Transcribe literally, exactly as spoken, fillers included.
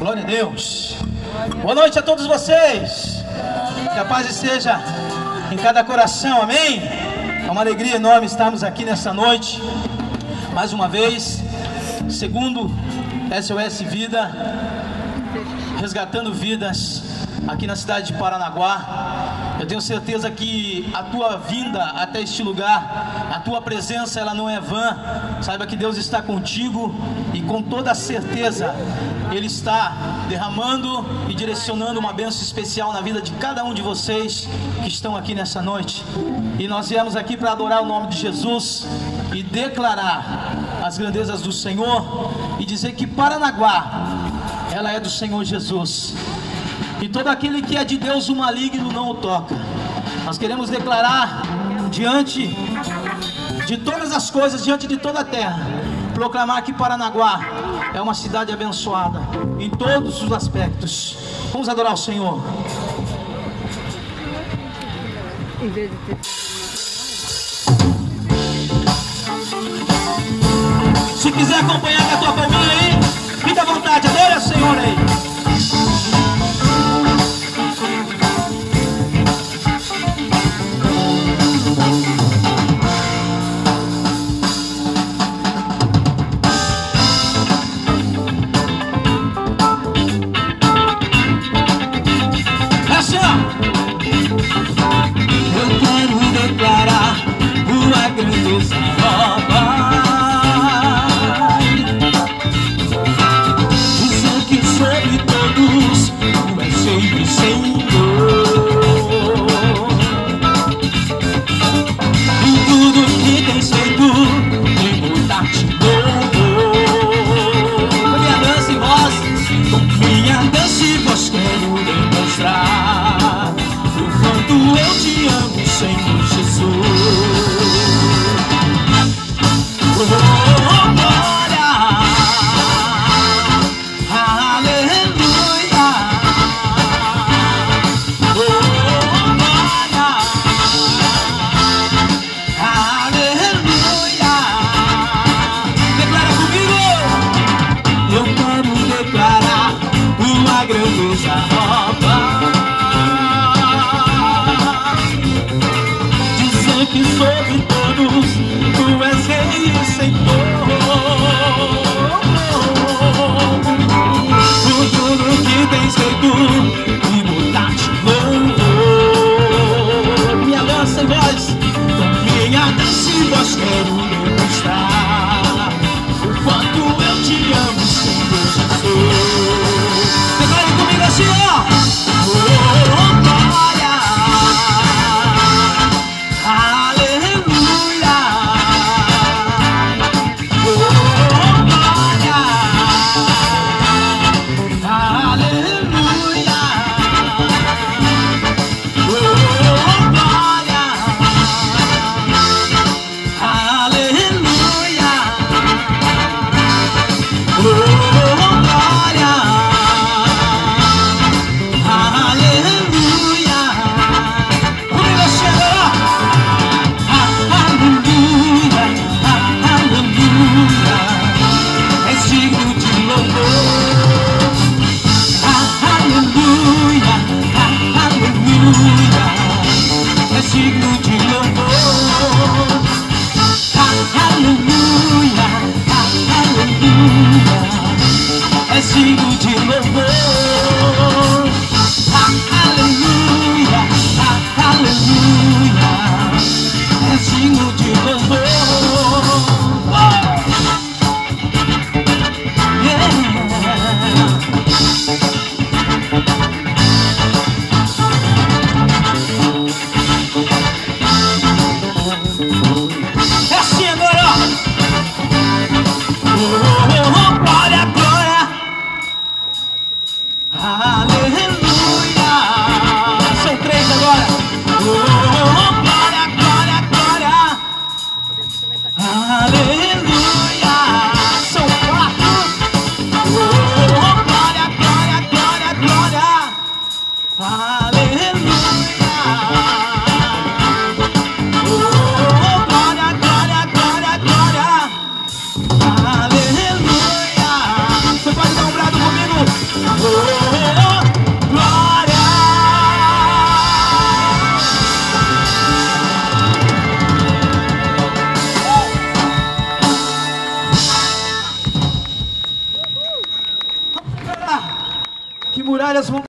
Glória a Deus. Boa noite a todos vocês. Que a paz esteja em cada coração, amém? É uma alegria enorme estarmos aqui nessa noite, mais uma vez, segundo S O S Vida, resgatando vidas aqui na cidade de Paranaguá. Eu tenho certeza que a tua vinda até este lugar, a tua presença, ela não é vã. Saiba que Deus está contigo e com toda certeza Ele está derramando e direcionando uma bênção especial na vida de cada um de vocês que estão aqui nessa noite. E nós viemos aqui para adorar o nome de Jesus e declarar as grandezas do Senhor e dizer que Paranaguá, ela é do Senhor Jesus. E todo aquele que é de Deus, o maligno não o toca. Nós queremos declarar diante de todas as coisas, diante de toda a terra, proclamar que Paranaguá é uma cidade abençoada em todos os aspectos. Vamos adorar o Senhor. Se quiser acompanhar com a tua palminha aí, fica à vontade, adore o Senhor aí. Aleluia. muralhas vão